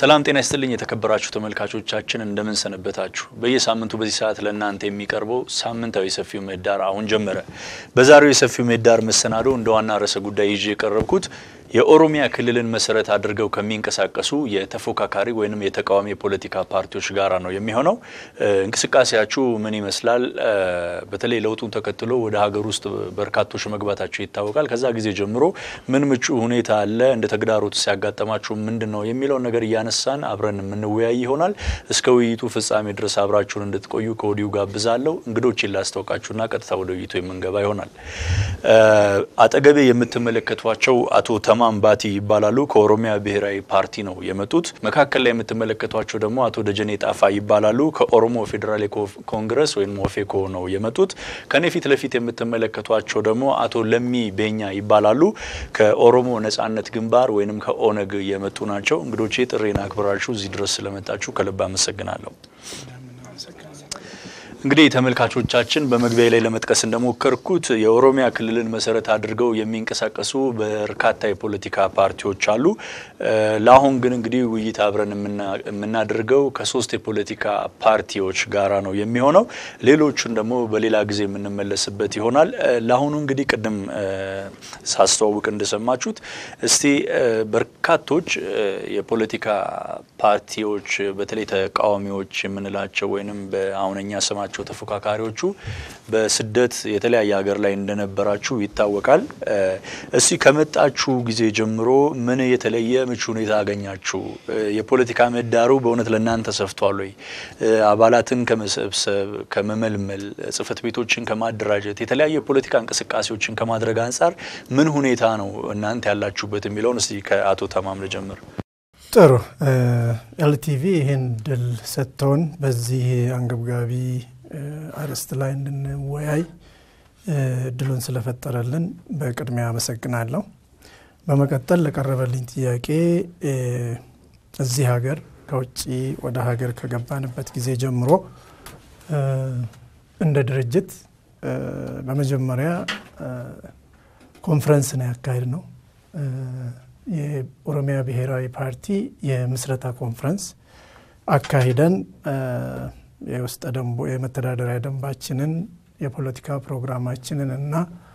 ሰላም ጤና ይስጥልኝ የተከበራችሁ ተመልካቾቻችን እንደምን ሰነበታችሁ በየሳምንቱ በዚህ ሰዓት ለእናንተ የሚቀርበው ሳምንታዊ ሰፊው ምህዳር አሁን ጀመረ በዛሬው የሰፊው ምህዳር መሰናዶ እንደዋና ርዕሰ ጉዳይ ይዤ የቀረብኩት የኦሮሚያ ክልልን መሰረት አድርገው ከሚንቀሳቀሱ የተፎካካሪ ወይንም የተቃዋሚ ፖለቲካ ፓርቲዎች ጋራ ነው የሚሆነው እንቅስቃሴያችሁ ምን ይመስላል በተለይ ለውጡን ተከትሎ ወደ ሀገር ውስጥ በርካቶች መግባታቸው ይታወቃል ከዛ ጊዜ ጀምሮ ምን ምቹ ሁኔታ አለ እንደ ተግዳሮት ሲያጋጥማችሁ ምንድነው የሚለው ነገር ያነሳን አብረን ምንወያይ ይሆናል እስከ ውይይቱ ፍጻሜ ድረስ አብራችሁን እንድትቆዩ ከወዲሁ ጋብዛለሁ እንግዶችን ላስተዋውቃችሁና ቀጥታ ወደ ውይይቱ የምንገባ ይሆናል አጠገቤ የምትመለከቷቸው አቶ ማምባቲ ይባላሉ ከኦሮሚያ ብሔራዊ ፓርቲ ነው የመጡት መካከል ላይ የምትመለከቷቸው ደግሞ አቶ ደጀኔ ጣፋ ይባላሉ ከኦሮሞ ፌደራል ኮንግረስ ወይም ሞፌኮ ነው የመጡት ከነፊት ለፊት የምትመለከቷቸው ደግሞ አቶ ለሚ ቤኛ ይባላሉ ከኦሮሞ ነጻነት ግንባር ወይንም ከኦነግ የመጡ ናቸው እንግዶቼ ጥሪና አክብራችሁ እዚህ ድረስ ስለመጣችሁ ከልብ አመሰግናለሁ እንግዲህ ተመልካቾቻችን በመግቢያ ላይ ለመጥቀስ እንደሞከርኩት የኦሮሚያ ክልልን መሰረት አድርገው የሚንቀሳቀሱ በርካታ የፖለቲካ ፓርቲዎች አሉ ለአሁን ግን እንግዲህ ውይይት አብረን የምናደርገው ከሶስት የፖለቲካ ፓርቲዎች ጋራ ነው የሚሆነው ሌሎቹን ደግሞ በሌላ ጊዜ የምንመለስበት ይሆናል ለአሁኑ እንግዲህ ቀደም ሳስተዋውቅ እንደሰማችሁት እስቲ በርካቶች የፖለቲካ ፓርቲዎች በተለይ ተቃዋሚዎች የምንላቸው ወይንም በአሁንኛ ሰማ ተፎካካሪዎቹ በስደት የተለያየ ሀገር ላይ እንደነበራችሁ ይታወቃል እስቲ ከመጣችሁ ጊዜ ጀምሮ ምን የተለየ ምቹ ሁኔታ አገኛችሁ የፖለቲካ ምህዳሩ በእውነት ለእናንተ ሰፍቷል ወይ አባላትን ከመሰብሰብ ከመመልመል ጽፈት ቤቶችን ከማደራጀት የተለያየ የፖለቲካ እንቅስቃሴዎችን ከማድረግ አንፃር ምን ሁኔታ ነው እናንተ ያላችሁበት የሚለውን እስቲ ከአቶ ተማም ለጀምር ጥሩ Ltv ይሄን ድል ሰጥቶን በዚህ አንገብጋቢ አርስት ላይ እንድንወያይ ድሉን ስለፈጠረልን በቅድሚያ አመሰግናለሁ በመቀጠል ለቀረበልኝ ጥያቄ እዚህ ሀገር ከውጪ ወደ ሀገር ከገባንበት ጊዜ ጀምሮ እንደ ድርጅት በመጀመሪያ ኮንፈረንስ ነው ያካሄድነው የኦሮሚያ ብሔራዊ ፓርቲ የምስረታ ኮንፈረንስ አካሂደን የውስጥ ደንቡ የመተዳደሪያ ደንባችንን የፖለቲካ ፕሮግራማችንን እና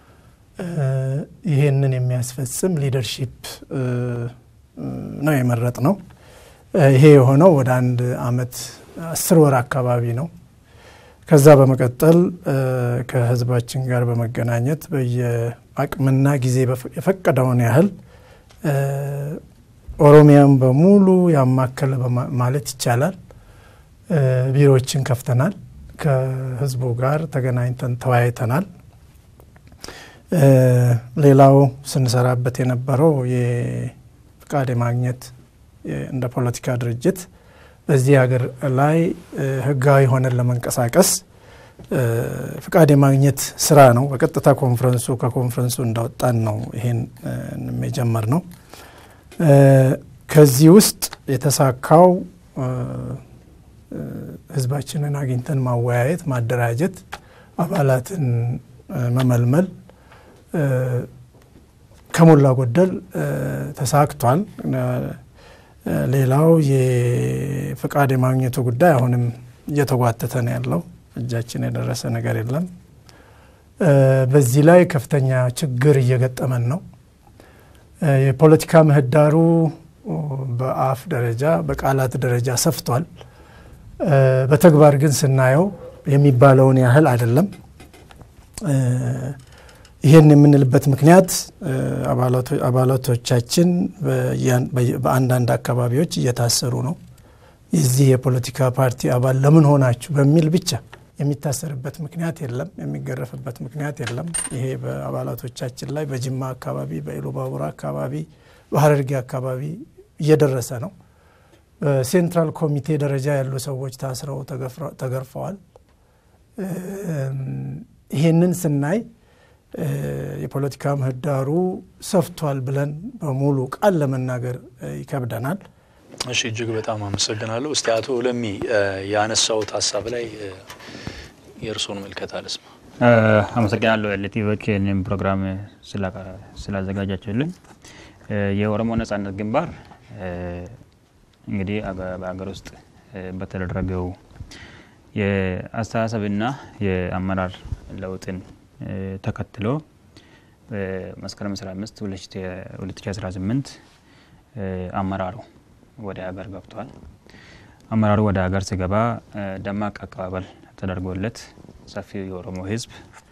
ይሄንን የሚያስፈጽም ሊደርሺፕ ነው የመረጥነው ይሄ የሆነው ወደ አንድ አመት 10 ወር አካባቢ ነው ከዛ በመቀጠል ከህዝባችን ጋር በመገናኘት በየአቅምና ጊዜ የፈቀደውን ያህል ኦሮሚያን በሙሉ ያማከለ ማለት ይቻላል ቢሮዎችን ከፍተናል ከህዝቡ ጋር ተገናኝተን ተወያይተናል ሌላው ስንሰራበት የነበረው የፍቃድ ማግኘት እንደ ፖለቲካ ድርጅት በዚህ ሀገር ላይ ህጋዊ ሆነን ለመንቀሳቀስ ፍቃድ ማግኘት ስራ ነው በቀጥታ ከኮንፈረንሱ እንደወጣን ነው ይሄን የጀመርነው ከዚህ ውስጥ የተሳካው ህዝባችንን አግኝተን ማወያየት ማደራጀት አባላትን መመልመል ከሞላ ጎደል ተሳክቷል ሌላው የፍቃድ ማግኘቱ ጉዳይ አሁንም እየተጓተተ ነው ያለው እጃችን የደረሰ ነገር የለም በዚህ ላይ ከፍተኛ ችግር እየገጠመን ነው የፖለቲካ ምህዳሩ በአፍ ደረጃ በቃላት ደረጃ ሰፍቷል በተግባር ግን ስናየው የሚባለውን ያህል አይደለም ይሄን የምንልበት ምክንያት አባላቶቻችን በአንዳንድ አካባቢዎች እየታሰሩ ነው የዚህ የፖለቲካ ፓርቲ አባል ለምን ሆናችሁ በሚል ብቻ የሚታሰርበት ምክንያት የለም የሚገረፍበት ምክንያት የለም ይሄ በአባላቶቻችን ላይ በጅማ አካባቢ በኢሉባቡራ አካባቢ በሐረርጌ አካባቢ እየደረሰ ነው በሴንትራል ኮሚቴ ደረጃ ያሉ ሰዎች ታስረው ተገርፈዋል ይሄንን ስናይ የፖለቲካ ምህዳሩ ሰፍቷል ብለን በሙሉ ቃል ለመናገር ይከብደናል እሺ እጅግ በጣም አመሰግናለሁ እስቲ አቶ ለሚ ያነሳውት ሐሳብ ላይ የርሶን መልከታ ለስማ አመሰግናለሁ Ltv የኔም ፕሮግራም ስላዘጋጃችሁልን የኦሮሞ ነጻነት ግንባር እንግዲህ በአገር ውስጥ በተደረገው የአስተሳሰብና የአመራር ለውጥን ተከትሎ መስከረም 15 2018 አመራሩ ወደ ሀገር ገብቷል። አመራሩ ወደ ሀገር ሲገባ ደማቅ አቀባበል ተደርጎለት ሰፊው የኦሮሞ ህዝብ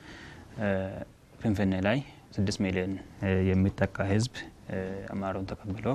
ፍንፍኔ ላይ 6 ሚሊዮን የሚጠጋ ህዝብ አመራሩን ተቀብሎ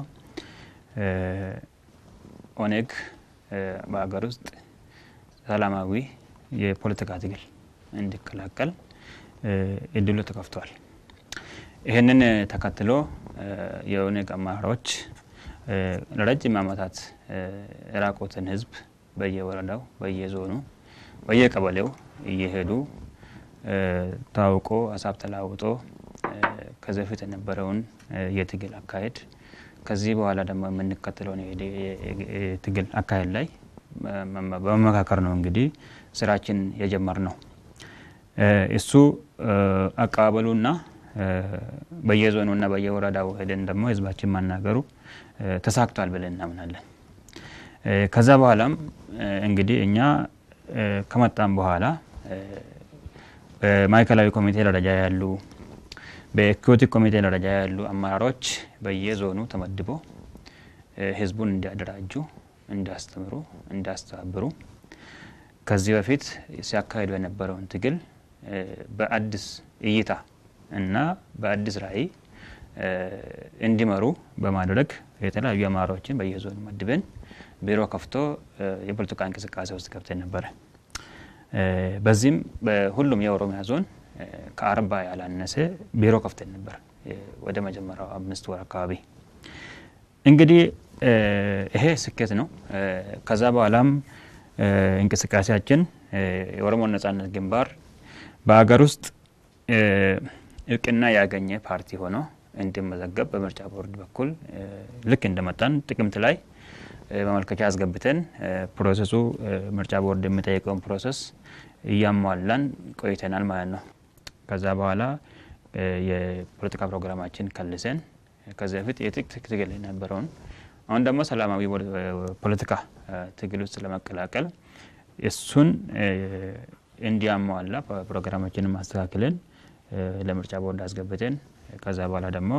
ኦነግ በአገር ውስጥ ሰላማዊ የፖለቲካ ትግል እንዲቀላቀል እድሉ ተከፍቷል። ይሄንን ተከትሎ የኦነግ አመራሮች ለረጅም ዓመታት ራቆትን ህዝብ በየወረዳው በየዞኑ በየቀበሌው እየሄዱ ታውቆ ሀሳብ ተለዋውጦ ከዚህ በፊት የነበረውን የትግል አካሄድ ከዚህ በኋላ ደግሞ የምንከተለውን የትግል አካሄድ ላይ በመመካከር ነው እንግዲህ ስራችን የጀመርነው። እሱ አቀባበሉና በየዞኑና በየወረዳው ሄደን ደግሞ ህዝባችን ማናገሩ ተሳክቷል ብለን እናምናለን። ከዛ በኋላም እንግዲህ እኛ ከመጣን በኋላ በማዕከላዊ ኮሚቴ ደረጃ ያሉ በኤክቲቭ ኮሚቴ ደረጃ ያሉ አመራሮች በየዞኑ ተመድበው ህዝቡን እንዲያደራጁ እንዲያስተምሩ እንዲያስተባብሩ ከዚህ በፊት ሲያካሂዱ የነበረውን ትግል በአዲስ እይታ እና በአዲስ ራዕይ እንዲመሩ በማድረግ የተለያዩ አመራሮችን በየዞኑ መድበን ቢሮ ከፍቶ የፖለቲካ እንቅስቃሴ ውስጥ ገብተን ነበር። በዚህም በሁሉም የኦሮሚያ ዞን ከ40 ያላነሰ ቢሮ ከፍተን ነበር ወደ መጀመሪያው 5 ወር አካባቢ። እንግዲህ ይሄ ስኬት ነው። ከዛ በኋላም እንቅስቃሴያችን የኦሮሞ ነጻነት ግንባር በአገር ውስጥ እውቅና ያገኘ ፓርቲ ሆኖ እንዲመዘገብ በምርጫ ቦርድ በኩል ልክ እንደመጣን ጥቅምት ላይ በመልከቻ አስገብተን ፕሮሰሱ ምርጫ ቦርድ የሚጠይቀውን ፕሮሰስ እያሟላን ቆይተናል ማለት ነው። ከዛ በኋላ የፖለቲካ ፕሮግራማችን ከልሰን ከዚህ በፊት የትጥቅ ትግል የነበረውን አሁን ደግሞ ሰላማዊ ፖለቲካ ትግል ውስጥ ለመቀላቀል እሱን እንዲያሟላ ፕሮግራማችንን ማስተካከልን ለምርጫ ቦርድ አስገብተን ከዛ በኋላ ደግሞ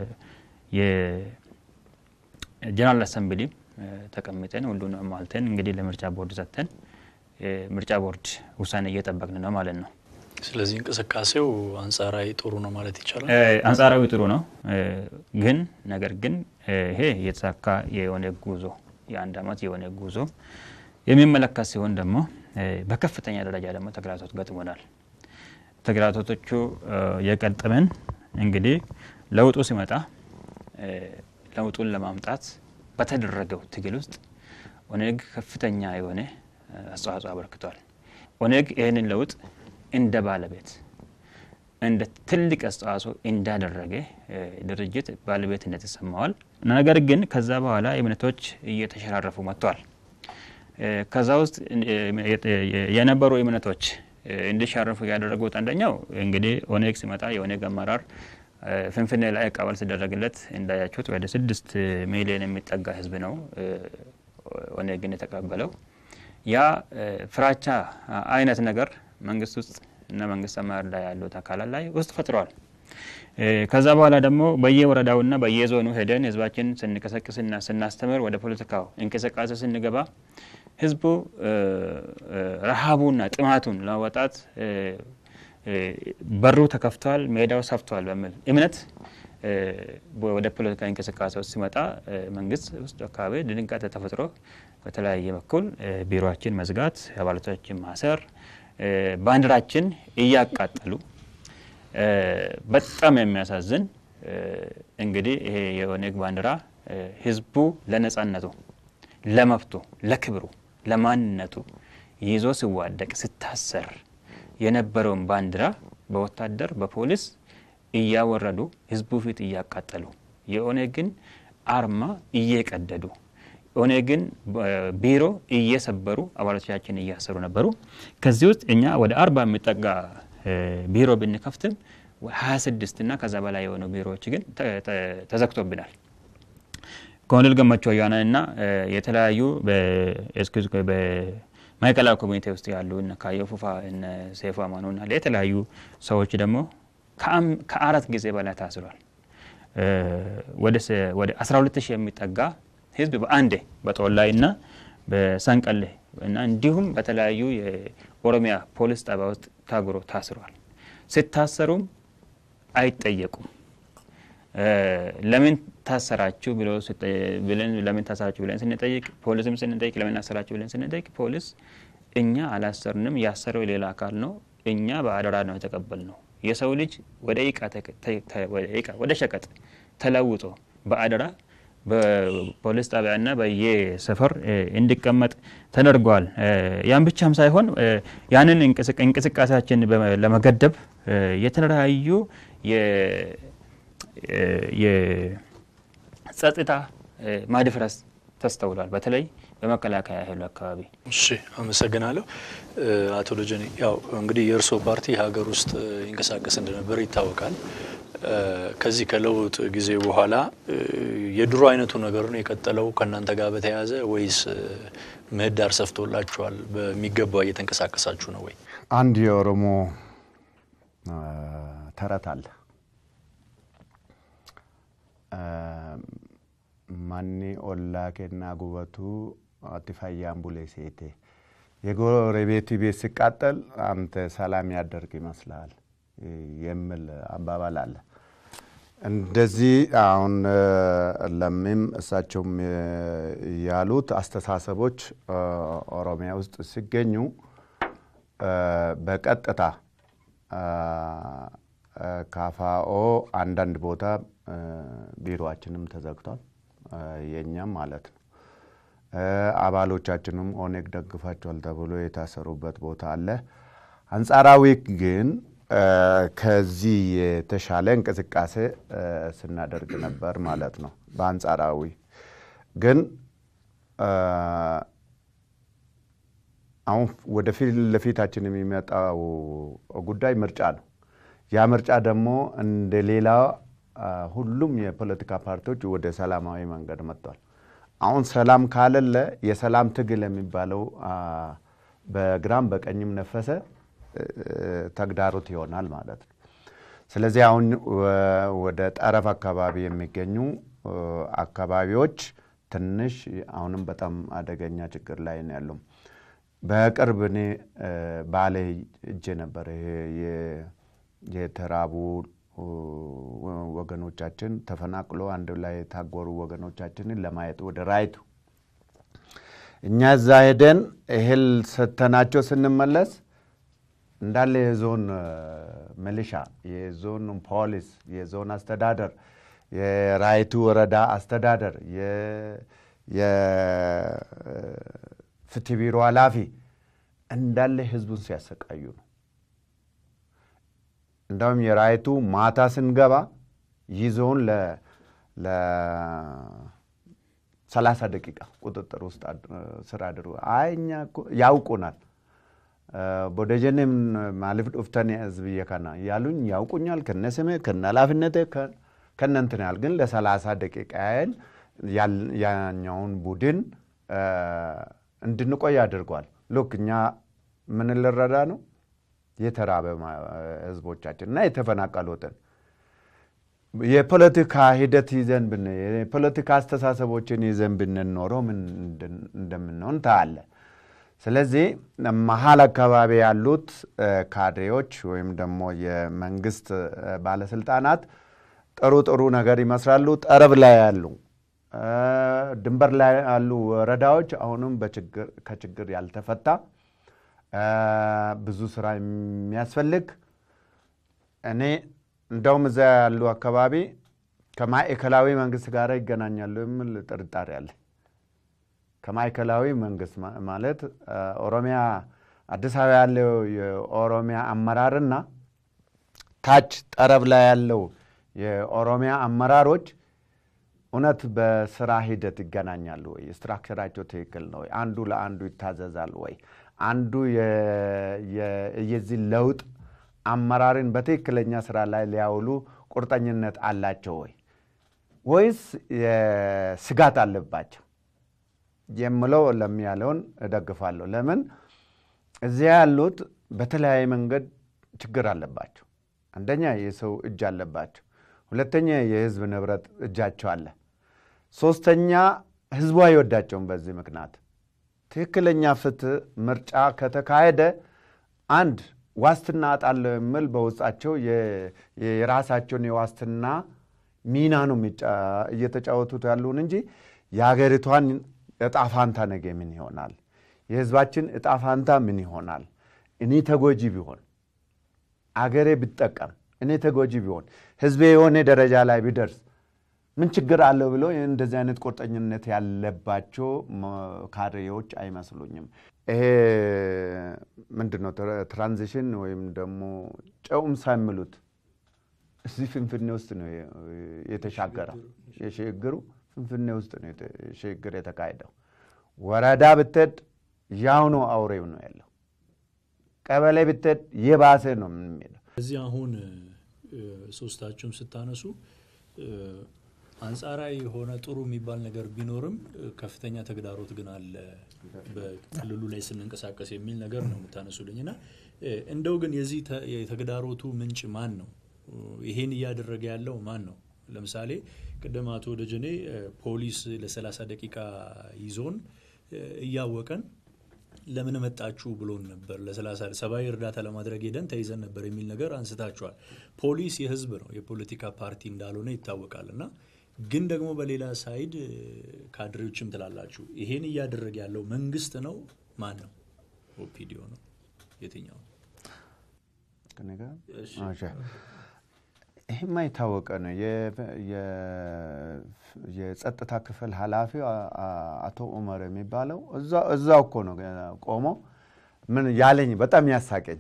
የጀነራል አሰምብሊ ተቀምጠን ሁሉን አሟልተን እንግዲህ ለምርጫ ቦርድ ሰጥተን ምርጫ ቦርድ ውሳኔ እየጠበቅን ነው ማለት ነው። ስለዚህ እንቅስቃሴው አንጻራዊ ጥሩ ነው ማለት ይቻላል። አንጻራዊ ጥሩ ነው። ነገር ግን ይሄ የተሳካ የኦነግ ጉዞ የአንድ አመት የኦነግ ጉዞ የሚመለከት ሲሆን ደግሞ በከፍተኛ ደረጃ ደግሞ ተግዳሮቶች ገጥሞናል። ተግዳሮቶቹ የቀጠመን እንግዲህ ለውጡ ሲመጣ ለውጡን ለማምጣት በተደረገው ትግል ውስጥ ኦነግ ከፍተኛ የሆነ አስተዋጽኦ አበርክቷል። ኦነግ ይሄንን ለውጥ እንደ ባለቤት እንደ ትልቅ አስተዋጽኦ እንዳደረገ ድርጅት ባለቤትነት ተሰማዋል። ነገር ግን ከዛ በኋላ እምነቶች እየተሸራረፉ መጥተዋል። ከዛ ውስጥ የነበሩ እምነቶች እንዲሻረፉ ያደረጉት አንደኛው እንግዲህ ኦነግ ሲመጣ የኦነግ አመራር ፍንፍኔ ላይ አቀባበል ሲደረግለት እንዳያችሁት ወደ 6 ሚሊዮን የሚጠጋ ህዝብ ነው ኦነግን የተቀበለው። ያ ፍራቻ አይነት ነገር መንግስት ውስጥ እና መንግስት አመራር ላይ ያለው አካላት ላይ ውስጥ ፈጥሯል። ከዛ በኋላ ደግሞ በየወረዳውና በየዞኑ ሄደን ህዝባችን ስንቀሰቅስና ስናስተምር ወደ ፖለቲካው እንቅስቃሴ ስንገባ ህዝቡ ረሃቡና ጥማቱን ለማውጣት በሩ ተከፍቷል፣ ሜዳው ሰፍቷል በሚል እምነት ወደ ፖለቲካ እንቅስቃሴ ውስጥ ሲመጣ መንግስት ውስጥ አካባቢ ድንጋጤ ተፈጥሮ በተለያየ በኩል ቢሮአችን መዝጋት፣ አባላቶችን ማሰር፣ ባንዲራችን እያቃጠሉ በጣም የሚያሳዝን እንግዲህ ይሄ የኦነግ ባንዲራ ህዝቡ ለነጻነቱ ለመብቱ ለክብሩ ለማንነቱ ይዞ ሲዋደቅ ሲታሰር የነበረውን ባንዲራ በወታደር በፖሊስ እያወረዱ ህዝቡ ፊት እያቃጠሉ የኦነግን አርማ እየቀደዱ ኦነግን ቢሮ እየሰበሩ አባላቶቻችን እያሰሩ ነበሩ። ከዚህ ውስጥ እኛ ወደ 40 የሚጠጋ ቢሮ ብንከፍትም 26 እና ከዛ በላይ የሆኑ ቢሮዎች ግን ተዘግቶብናል። ኮሎኔል ገመቹ አያናና የተለያዩ በኤክስኪዩዝ በማይከላዊ ኮሚቴ ውስጥ ያሉ እና ካየፉፋ እና ሴፉ አማኑና የተለያዩ ሰዎች ደግሞ ከአራት ጊዜ በላይ ታስሯል ወደ 12000 የሚጠጋ ህዝብ በአንዴ በጦላይና በሰንቀሌ እና እንዲሁም በተለያዩ የኦሮሚያ ፖሊስ ጣቢያ ውስጥ ታስሯል ሲታሰሩም አይጠየቁም ለምን ታሰራችሁ ብለን ለምን ታሰራችሁ ብለን ስንጠይቅ ፖሊስም ስንጠይቅ ለምን ታሰራችሁ ብለን ስንጠይቅ ፖሊስ እኛ አላሰርንም ያሰረው ሌላ አካል ነው እኛ በአደራ ነው የተቀበልነው የሰው ልጅ ወደ ሸቀጥ ተለውጦ በአደራ በፖሊስ ጣቢያና በየሰፈር እንዲቀመጥ ተደርጓል ያን ብቻም ሳይሆን ያንን እንቅስቃሴያችን ለመገደብ የተለያዩ የጸጥታ ማድፍረስ ተስተውሏል በተለይ በመከላከያ ኃይሉ አካባቢ እሺ አመሰግናለሁ አቶ ደጀኔ ያው እንግዲህ የርሶ ፓርቲ ሀገር ውስጥ ይንቀሳቀስ እንደነበር ይታወቃል ከዚህ ከለውጥ ጊዜ በኋላ የድሮ አይነቱ ነገር ነው የቀጠለው ከናንተ ጋር በተያያዘ ወይስ ምህዳር ሰፍቶላችኋል በሚገባው እየተንቀሳቀሳችሁ ነው ወይ አንድ የኦሮሞ ተረት አለ ማኒ ኦላከና ጉበቱ አጥፋያም ቡሌሴቴ የጎረቤት ቤት ሲቃጠል አንተ ሰላም ያደርግ ይመስላል የሚል አባባል አለ እንደዚህ አሁን ለምም እሳቸውም ያሉት አስተሳሰቦች ኦሮሚያ ውስጥ ሲገኙ በቀጥታ ካፋኦ አንዳንድ ቦታ ቢሮአችንም ተዘግቷል የኛም ማለት ነው አባሎቻችንም ኦኔግ ደግፋቸዋል ተብሎ የታሰሩበት ቦታ አለ አንጻራዊ ግን ከዚህ የተሻለ እንቅስቃሴ ስናደርግ ነበር ማለት ነው በአንጻራዊ ግን አሁን ወደፊት ለፊታችን የሚመጣው ጉዳይ ምርጫ ነው ያ ምርጫ ደግሞ እንደሌላ ሁሉም የፖለቲካ ፓርቲዎች ወደ ሰላማዊ መንገድ መጥቷል አሁን ሰላም ካለለ የሰላም ትግል የሚባለው በግራም በቀኝም ነፈሰ ተግዳሮት ይሆናል ማለት ነው ስለዚህ አሁን ወደ ጠረፍ አካባቢ የሚገኙ አካባቢዎች ትንሽ አሁንም በጣም አደገኛ ችግር ላይ ነው ያለው በቅርብ እኔ ባለ እጄ ነበር የተራቡ ወገኖቻችን ተፈናቅሎ አንድ ላይ ታጎሩ ወገኖቻችንን ለማየት ወደ ራይቱ እኛ እዛ ሄደን እህል ሰተናቸው ስንመለስ እንዳለ የዞን ሚሊሻ የዞን ፖሊስ የዞን አስተዳደር የራይቱ ወረዳ አስተዳደር የፍትህ ቢሮ ኃላፊ እንዳለ ህዝቡን ሲያሰቃዩ ነው እንደውም የራይቱ ማታ ስንገባ ይዞን ለ 30 ደቂቃ ቁጥጥር ውስጥ ስራ አድሩ አይኛ ያውቁናል ቦደጀንም ማለፍ ዶፍታን ህዝብ የካና ያሉኝ ያውቁኛል ከነሰመ ከናላፍነተ ከነንተናል ግን ለ30 ደቂቃ ያኛውን ቡድን እንድንቆይ አድርጓል ሎክኛ ምን ልረዳ ነው የተራበ ህዝቦቻችንና የተፈናቀሉትን የፖለቲካ ሂደት ይዘን የፖለቲካ አስተሳሰቦችን ይዘን ብንኖረው ምን እንደምንሆን ታለ ስለዚህ መሐል አካባቢ ያሉት ካድሬዎች ወይም ደግሞ የመንግስት ባለስልጣናት ጥሩ ነገር ይመስላሉ ጠረብ ላይ ያሉ ድንበር ላይ ያሉ ወረዳዎች አሁንም ከችግር ያልተፈታ ብዙ ስራ የሚያስፈልግ እኔ እንደውም እዛ ያሉ አካባቢ ከማዕከላዊ መንግስት ጋር ይገናኛሉ የሚል ጥርጣሬ አለ ከማዕከላዊ መንግስት ማለት ኦሮሚያ አዲስ አበባ ያለው የኦሮሚያ አመራርና ታች ጠረብ ላይ ያለው የኦሮሚያ አመራሮች እውነት በስራ ሂደት ይገናኛሉ ወይ ስትራክቸራቸው ትክክል ነው አንዱ ለአንዱ ይታዘዛል ወይ አንዱ የዚህ ለውጥ አመራርን በትክክለኛ ስራ ላይ ሊያውሉ ቁርጠኝነት አላቸው ወይ ወይስ ስጋት አለባቸው የምለው ለሚያለውን እደግፋለሁ ለምን እዚያ ያሉት በተለያየ መንገድ ችግር አለባቸው አንደኛ የሰው እጅ አለባቸው ሁለተኛ የህዝብ ንብረት እጃቸው አለ ሶስተኛ ህዝቡ አይወዳቸውም በዚህ ምክንያት ትክክለኛ ፍትህ ምርጫ ከተካሄደ አንድ ዋስትና አጣለው የሚል በውስጣቸው የራሳቸውን የዋስትና ሚና ነው እየተጫወቱት ያሉን እንጂ የሀገሪቷን እጣፋንታ ነገ ምን ይሆናል የህዝባችን እጣፋንታ ምን ይሆናል እኔ ተጎጂ ቢሆን አገሬ ቢጠቀም እኔ ተጎጂ ቢሆን ህዝቤ የሆነ ደረጃ ላይ ቢደርስ ምን ችግር አለው ብሎ እንደዚህ አይነት ቁርጠኝነት ያለባቸው ካድሬዎች አይመስሉኝም ይሄ ምንድነው ትራንዚሽን ወይም ደግሞ ጨውም ሳይምሉት እዚህ ፍንፍኔ ውስጥ ነው የተሻገረው የሽግሩ ፍንፍኔ ውስጥ ነው የሽግር የተካሄደው ወረዳ ብትድ ያው ነው አውሬው ነው ያለው ቀበሌ ብትድ የባሰ ነው የሚለው እዚህ አሁን ሶስታችሁም ስታነሱ አንጻራዊ ሆነ ጥሩ የሚባል ነገር ቢኖርም ከፍተኛ ተግዳሮት ግን አለ በክልሉ ላይ ስንንቀሳቀስ የሚል ነገር ነው የምታነሱልኝና እንደው ግን የዚህ የተግዳሮቱ ምንጭ ማን ነው ይሄን ያደረገ ያለው ማን ነው ለምሳሌ ቀደም አቶ ደጀኔ ፖሊስ ለ30 ደቂቃ ይዞን ያወቀን ለምን መጣችሁ ብሎን ነበር ለ30 ሰባይ እርዳታ ለማድረግ ሄደን ተይዘን ነበር የሚል ነገር አንስታችኋል ፖሊስ የህዝብ ነው የፖለቲካ ፓርቲ እንዳልሆነ ይታወቃልና ግን ደግሞ በሌላ ሳይድ ካድሬዎችም ትላላችሁ ይሄን ያደረገ ያለው መንግስት ነው ማን ነው ኦፒዲዮ ነው የትኛው ከነጋ አሻ ይሄማ ይታወቀ ነው የጸጥታ ክፍል ኃላፊ አቶ ኡመር የሚባለው እዛው እኮ ነው ቆሞ ምን ያለኝ በጣም ያሳቀኝ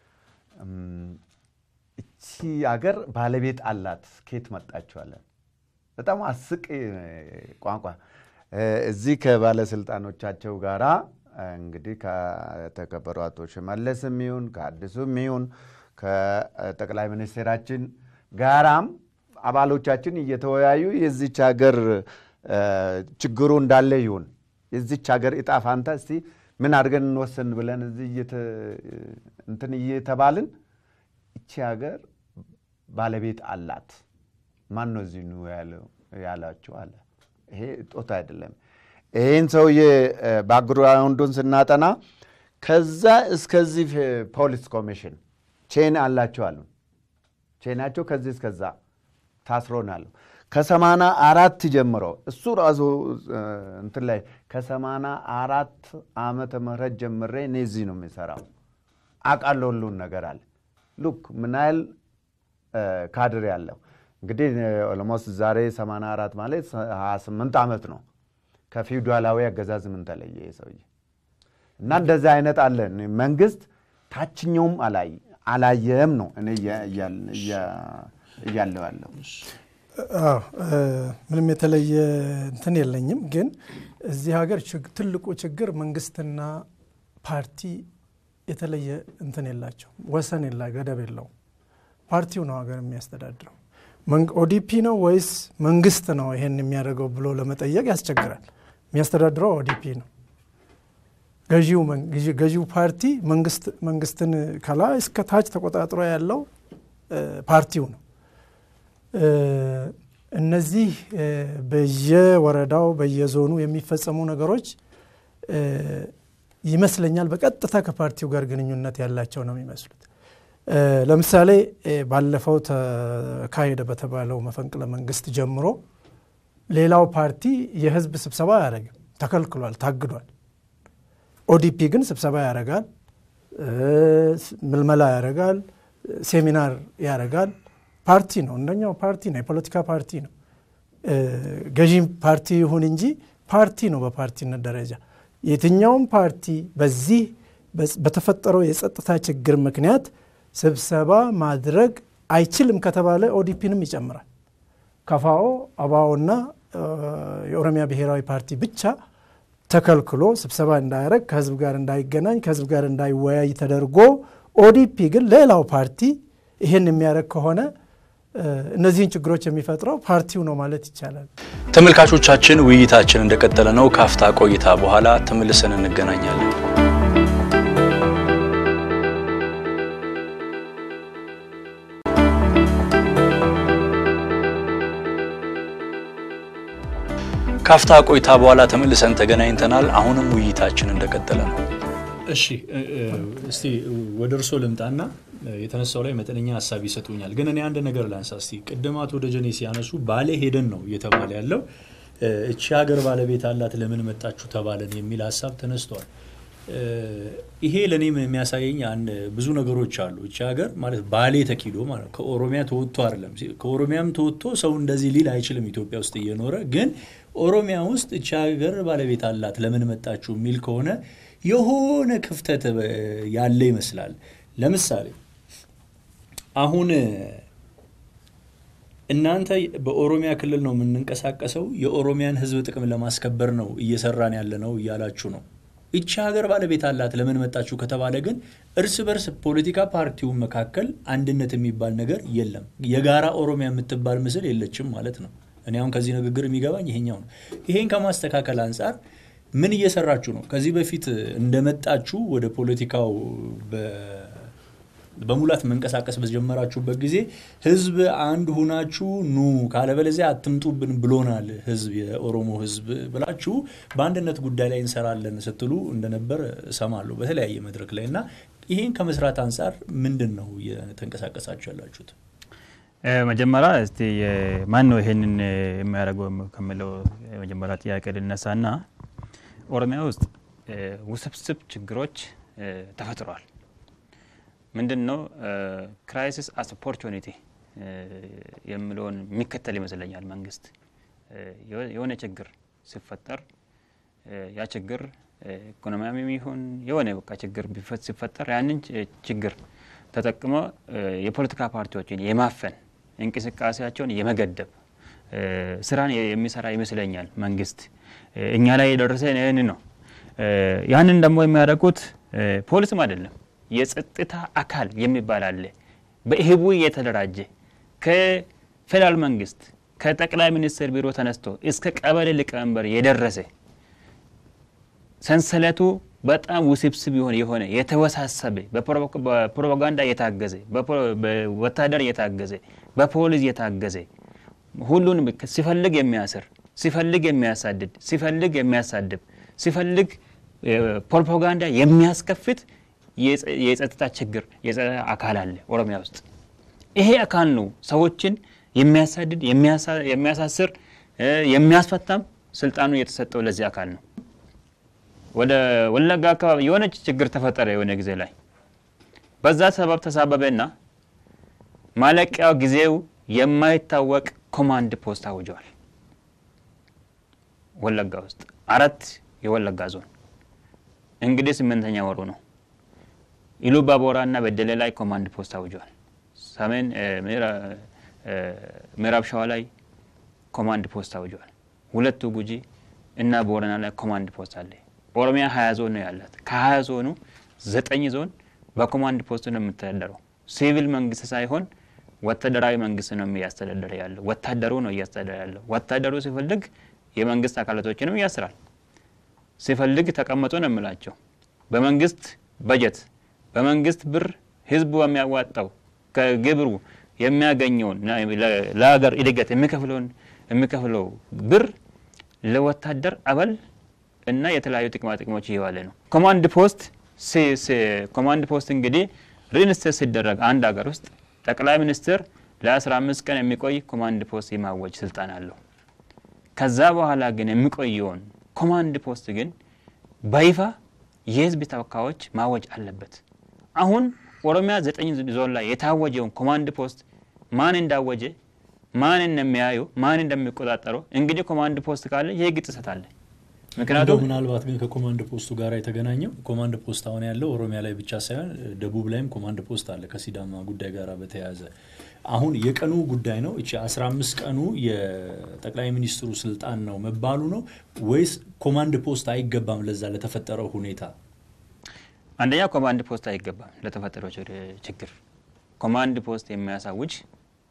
እቺ ሀገር ባለቤት አላት ከየት መጣችኋለን በጣም አስቅ ቋንቋ እዚህ ከባለስልጣኖቻቸው ጋራ እንግዲህ ከተከበሩ አቶ ሽመልስም ይሁን ከአዲሱም ይሁን ከጠቅላይ ሚኒስትራችን ጋራም አባሎቻችን እየተወያዩ የዚች ሀገር ችግሩ እንዳለ ይሁን የዚች ሀገር እጣፋንታ እስቲ ምን አድርገን እንወሰን ብለን እዚህ እንትን እየተባልን እቺ ሀገር ባለቤት አላት ማን ነው እዚህ ነው ያላችሁ አለ ይሄ ጦታ አይደለም ይሄን ሰውዬ ባክግራውንዱን ስናጠና ከዛ እስከዚህ ፖሊስ ኮሚሽን ቼን አላችሁ አሉ ቼናቸው ከዚህ እስከዛ ታስሮናል ከ84 ጀምሮ እሱ ራሱ እንትን ላይ ከ84 ዓመተ ምህረት ጀምሬ ነዚህ ነው የሚሰራው አቃሎሉን ነገር አለ ሉክ ምናል ካድሬ ያለው እንግዲህ ኦልሞስት ዛሬ 84 ማለት 28 ዓመት ነው ከፊውዳላዊ አገዛዝ ምን ተለየ ሰውዬ እና እንደዛ አይነት አለ መንግስት ታችኛውም አላየም ነው እኔ ያለው ምንም የተለየ እንትን የለኝም ግን እዚህ ሀገር ትልቁ ችግር መንግስትና ፓርቲ የተለየ እንትን የላቸው ወሰን የላ ገደብ የለው ፓርቲው ነው ሀገር የሚያስተዳድረው ኦዲፒ ነው ወይስ መንግስት ነው ይሄን የሚያደርገው ብሎ ለመጠየቅ ያስቸግራል የሚያስተዳድረው ኦዲፒ ነው ገዢው ፓርቲ መንግስትን ከላይ እስከ ታች ተቆጣጥሮ ያለው ፓርቲው ነው እነዚህ በየወረዳው በየዞኑ የሚፈጸሙ ነገሮች ይመስለኛል በቀጥታ ከፓርቲው ጋር ግንኙነት ያላቸው ነው የሚመስሉት ለምሳሌ ባለፈው ተካሄደ በተባለው መፈንቅለ መንግስት ጀምሮ ሌላው ፓርቲ የህዝብ ስብሰባ ያደርጋል ተከልክሏል ታግዷል ኦዲፒ ግን ስብሰባ ያደርጋል ምልመላ ያደርጋል ሴሚናር ያደርጋል ፓርቲ ነው እንደኛው ፓርቲ ነው የፖለቲካ ፓርቲ ነው ገዢ ፓርቲ ይሁን እንጂ ፓርቲ ነው በፓርቲነት ደረጃ የትኛውም ፓርቲ በዚህ በተፈጠረው የጸጥታ ችግር ምክንያት ስብሰባ ማድረግ አይችልም ከተባለ ኦዲፒንም ይጨምራል ከፋኦ አባውና የኦሮሚያ ብሔራዊ ፓርቲ ብቻ ተከልክሎ ስብሰባ እንዳያረግ ከህዝብ ጋር እንዳይገናኝ ከህዝብ ጋር እንዳይወያይ ተደርጎ ኦዲፒ ግን ሌላው ፓርቲ ይሄን የሚያረግ ከሆነ እነዚህን ችግሮች የሚፈጥረው ፓርቲው ነው ማለት ይቻላል። ተመልካቾቻችን ውይይታችን እንደቀጠለ ነው። ካፍታ ቆይታ በኋላ ተመልሰን እንገናኛለን። ካፍታ ቆይታ በኋላ ተመልሰን ተገናኝተናል። አሁንም ውይይታችን እንደቀጠለ ነው። እሺ እስቲ ወደ እርሶ ልምጣና የተነሳው ላይ መጠነኛ ሐሳብ ይሰጡኛል። ግን እኔ አንድ ነገር ላንሳ እስቲ። ቅድማት ወደ ጀኔ ሲያነሱ ባለ ሄደን ነው እየተባለ ያለው እቺ ሀገር ባለቤት አላት ለምን መጣችሁ ተባለን የሚል ሐሳብ ተነስቷል። ይሄ ለኔ የሚያሳየኝ ብዙ ነገሮች አሉ። እቺ ሀገር ማለት ባሌ ተኪዶ ማለት ከኦሮሚያ ተወጥቶ አይደለም። ከኦሮሚያም ተወጥቶ ሰው እንደዚህ ሊል አይችልም ኢትዮጵያ ውስጥ እየኖረ ግን ኦሮሚያ ውስጥ እቺ ሀገር ባለቤት አላት ለምን መጣችሁ የሚል ከሆነ የሆነ ክፍተት ያለ ይመስላል። ለምሳሌ አሁን እናንተ በኦሮሚያ ክልል ነው የምንንቀሳቀሰው የኦሮሚያን ህዝብ ጥቅም ለማስከበር ነው እየሰራን ያለ ነው እያላችሁ ነው። እቺ ሀገር ባለቤት አላት ለምን መጣችሁ ከተባለ ግን እርስ በርስ ፖለቲካ ፓርቲው መካከል አንድነት የሚባል ነገር የለም። የጋራ ኦሮሚያ የምትባል ምስል የለችም ማለት ነው። እኔ አሁን ከዚህ ንግግር የሚገባኝ ይሄኛው ነው። ይሄን ከማስተካከል አንፃር ምን እየሰራችሁ ነው? ከዚህ በፊት እንደመጣችሁ ወደ ፖለቲካው በሙላት መንቀሳቀስ በጀመራችሁበት ጊዜ ህዝብ አንድ ሆናችሁ ኑ ካለበለዚያ አትምጡብን ብሎናል ህዝብ የኦሮሞ ህዝብ ብላችሁ በአንድነት ጉዳይ ላይ እንሰራለን ስትሉ እንደነበር ሰማለሁ በተለያየ መድረክ ላይና ይሄን ከመስራት አንፃር ምንድነው የተንቀሳቀሳችሁ ያላችሁት? መጀመሪያ እስቲ ማን ነው ይሄንን የሚያደርገው ከመለው መጀመሪያ ጥያቄ ልነሳና ኦሮሚያ ውስጥ ውስብስብ ችግሮች ተፈጥሯል። ምንድነው ክራይሲስ አስ ኦፖርቹኒቲ የሚለውን የሚከተል ይመስለኛል መንግስት የሆነ ችግር ሲፈጠር ያ ችግር ኢኮኖሚያዊም ይሁን የሆነ በቃ ችግር ሲፈጠር ያንን ችግር ተጠቅሞ የፖለቲካ ፓርቲዎችን የማፈን እንቅስቃሴያቸውን የመገደብ ስራን የሚሰራ ይመስለኛል መንግስት። እኛ ላይ የደረሰ ነው። ያንን ደግሞ የሚያደርጉት ፖሊስም አይደለም የጸጥታ አካል የሚባል አለ በህቡ የተደራጀ ከፌደራል መንግስት ከጠቅላይ ሚኒስትር ቢሮ ተነስቶ እስከ ቀበሌ ሊቀመንበር የደረሰ ሰንሰለቱ በጣም ውስብስብ የሆነ የተወሳሰበ በፕሮፓጋንዳ የታገዘ በወታደር የታገዘ በፖሊስ የታገዘ ሁሉን ሲፈልግ የሚያስር ሲፈልግ የሚያሳድድ ሲፈልግ የሚያሳድብ ሲፈልግ ፕሮፓጋንዳ የሚያስከፍት የጸጥታ ችግር የጸጥታ አካል አለ ኦሮሚያ ውስጥ። ይሄ አካል ነው ሰዎችን የሚያሳድድ የሚያሳስር የሚያስፈታም ስልጣኑ የተሰጠው ለዚህ አካል ነው። ወደ ወለጋ አካባቢ የሆነ ችግር ተፈጠረ የሆነ ጊዜ ላይ በዛ ሰበብ ተሳበበና ማለቂያው ጊዜው የማይታወቅ ኮማንድ ፖስት አውጇል። ወለጋ ውስጥ 4 የወለጋ ዞን እንግዲህ 8ኛ ወሩ ነው። ኢሉባቦራና በደሌ ላይ ኮማንድ ፖስት አውጇል። ሰሜን ምዕራብ ሸዋ ላይ ኮማንድ ፖስት አውጇል። ሁለቱ ጉጂ እና ቦረና ላይ ኮማንድ ፖስት አለ። ኦሮሚያ 20 ዞን ነው ያላት። ከ20 ዞኑ 9 ዞን በኮማንድ ፖስት ነው የምትተዳደረው። ሲቪል መንግስት ሳይሆን ወታደራዊ መንግስት ነው የሚያስተዳድር ያለው። ወታደሩ ነው ያስተዳድራል ያለው። ወታደሩ ሲፈልግ የመንግስት አካላቶችንም ያስራል። ሲፈልግ ተቀመጡ ነው የምላቸው። በመንግስት በጀት በመንግስት ብር ህዝቡ የሚያዋጣው ከግብሩ የሚያገኘው ለሀገር እድገት የሚከፍለው ብር ለወታደር አበል እና የተለያዩ ጥቅሞች ይዋለ ነው። ኮማንድ ፖስት እንግዲህ ሪኢንስቴት ሲደረግ አንድ ሀገር ውስጥ ጠቅላይ ሚኒስትር ለ15 ቀን የሚቆይ ኮማንድ ፖስት የማወጅ ስልጣን አለው። ከዛ በኋላ ግን የሚቆየውን ኮማንድ ፖስት ግን በይፋ የህዝብ ተወካዮች ማወጅ አለበት። አሁን ኦሮሚያ 9 ዞን ላይ የታወጀውን ኮማንድ ፖስት ማን እንዳወጀ ማን እንደሚያዩ ማን እንደሚቆጣጠረው እንግዲህ ኮማንድ ፖስት ካለ የህግ ጥሰት አለ። ምክንያቱም ምናልባት ግን ከኮማንድ ፖስቱ ጋር የተገናኘው ኮማንድ ፖስት አሁን ያለው ኦሮሚያ ላይ ብቻ ሳይሆን ደቡብ ላይም ኮማንድ ፖስት አለ ከሲዳማ ጉዳይ ጋር በተያያዘ አሁን የቀኑ ጉዳይ ነው። እቺ 15 ቀኑ የጠቅላይ ሚኒስትሩ ስልጣን ነው መባሉ ነው ወይስ ኮማንድ ፖስት አይገባም ለዛ ለተፈጠረው ሁኔታ? አንደኛ ኮማንድ ፖስት አይገባም ለተፈጠረው ችግር። ኮማንድ ፖስት የሚያሳውጅ